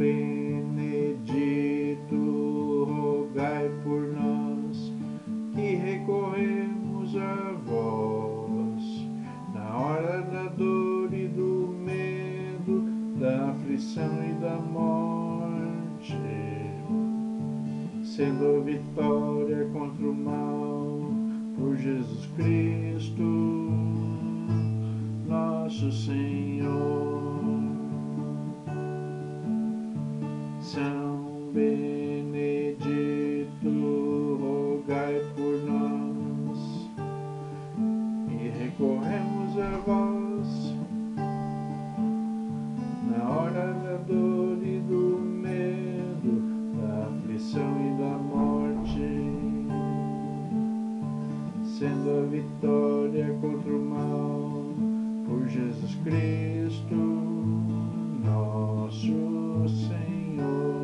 Benedito, rogai por nós que recorremos a vós, na hora da dor e do medo, da aflição e da morte, sendo a vitória contra o mal, por Jesus Cristo, nosso Senhor. São Benedito, rogai por nós, e recorremos a vós, na hora da dor e do medo, da aflição e da morte, sendo a vitória contra o mal, por Jesus Cristo, nosso Senhor.